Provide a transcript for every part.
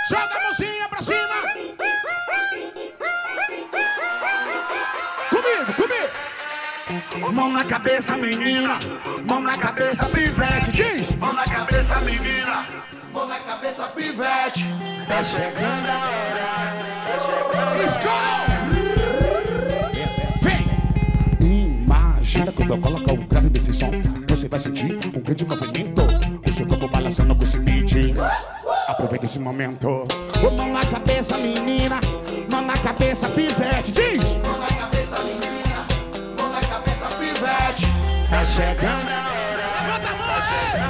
Joga a mãozinha pra cima. Comigo, comigo. Mão na cabeça, menina. Mão na cabeça, pivete. Diz. Mão na cabeça, menina. Mão na cabeça, pivete. Tá chegando a hora. Escola. Vem. Imagina quando eu colocar o grave desse som. Você vai sentir um grande movimento. O seu corpo balançando com esse beat. Aproveita esse momento. Mão na cabeça, menina. Mão na cabeça, pivete. Diz. Mão na cabeça, menina. Mão na cabeça, pivete. Tá chegando a hora. Levanta a mão,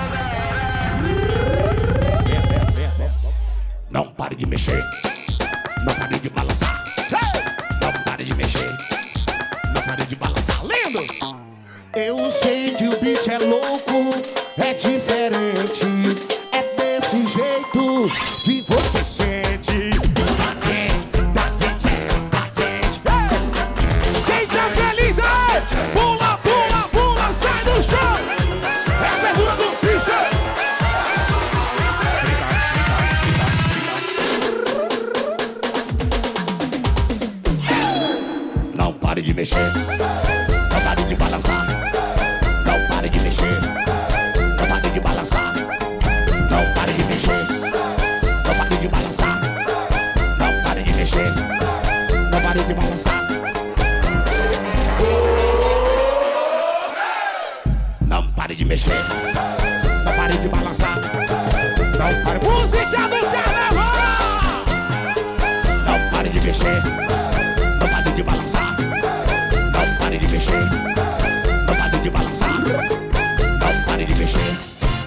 não pare de mexer. Não pare de balançar. Não pare de mexer. Não pare de balançar. Lindo! Eu sei que o beat é louco, é diferente. É desse jeito que você sente. Tá quente, tá quente, tá quente. Quem tá feliz aí? Pula, pula, pula, sai do chão. É a abertura do piso. Não pare de mexer. Não pare de balançar. Não pare de mexer. Não pare de balançar. Não pare de mexer. Não pare de balançar. Não pare de mexer. Não pare de balançar. Não pare de mexer. Não pare de balançar. Não pare. Música do carnaval. Não pare de mexer. Não pare de balançar. Não pare de mexer. Não pare de balançar. Não pare de mexer.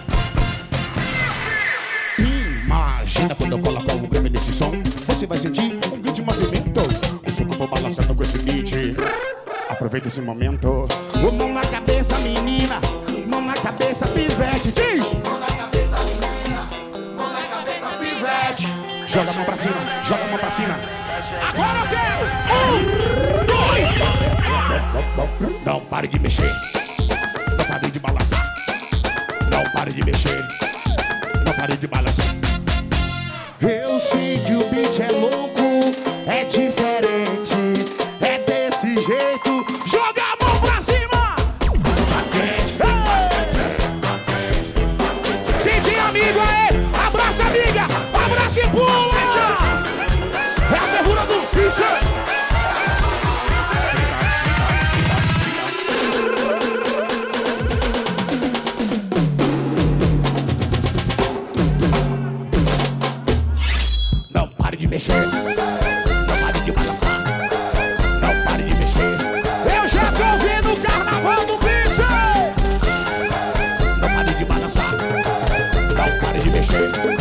Imagina quando eu colocar o grave nesse som. Você vai sentir um grande movimento. O seu corpo balançando com esse beat. Aproveita esse momento. Mão na cabeça, menina. Mão na cabeça, pivete. Diz. Mão na cabeça, menina. Mão na cabeça, pivete. Joga a mão pra cima. Joga a mão pra cima. Agora eu quero. 1, 2. Não pare de mexer. Não pare de balançar. Não pare de mexer. Não pare de balançar. Eu sei que o beat é louco, é diferente, é desse jeito. Joga a mão pra cima. Quem tem amigo aí, abraça a amiga, abraça e pula. É a fervura do piso. Não pare de mexer. Não pare de balançar. Não pare de mexer. Eu já tô vendo o carnaval do piso. Não pare de balançar. Não pare de mexer.